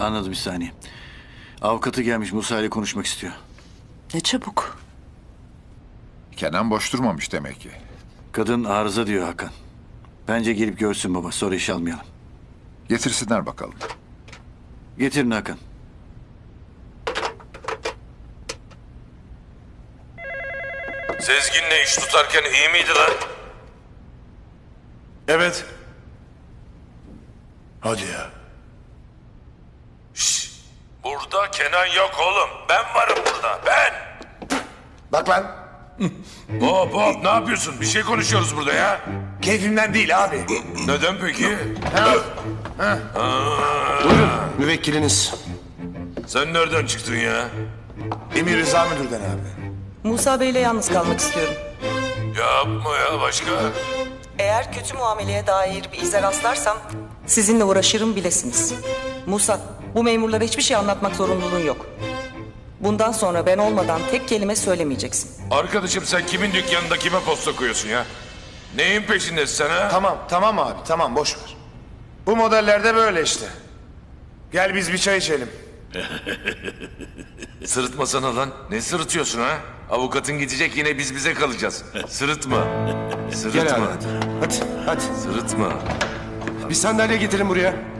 Anladım, bir saniye. Avukatı gelmiş, Musa ile konuşmak istiyor. Ne çabuk. Kenan boş durmamış demek ki. Kadın arıza diyor Hakan. Bence gelip görsün baba, sonra iş almayalım. Getirsinler bakalım. Getirin Hakan. Sezgin'le iş tutarken iyi miydi lan? Evet. Hadi ya. Şşş. Burada Kenan yok oğlum. Ben varım burada. Ben. Bak lan. Hop hop, ne yapıyorsun? Bir şey konuşuyoruz burada ya. Keyfimden değil abi. Neden peki? Buyurun müvekkiliniz. Sen nereden çıktın ya? Emir Rıza Müdür'den abi. Musa Bey'le yalnız kalmak istiyorum. Yapma ya, başka. Eğer kötü muameleye dair bir ize rastlarsam sizinle uğraşırım bilesiniz. Musa, bu memurlara hiçbir şey anlatmak zorunluluğun yok. Bundan sonra ben olmadan tek kelime söylemeyeceksin. Arkadaşım, sen kimin dükkanında kime posta koyuyorsun ya? Neyin peşindesin sen ha? Tamam abi tamam boş ver. Bu modellerde böyle işte. Gel biz bir çay içelim. Sırıtmasana lan. Ne sırıtıyorsun ha? Avukatın gidecek, yine biz bize kalacağız. Sırıtma. Gel Sırıtma. abi hadi. Hadi. Sırıtma. Bir sandalye getirin buraya.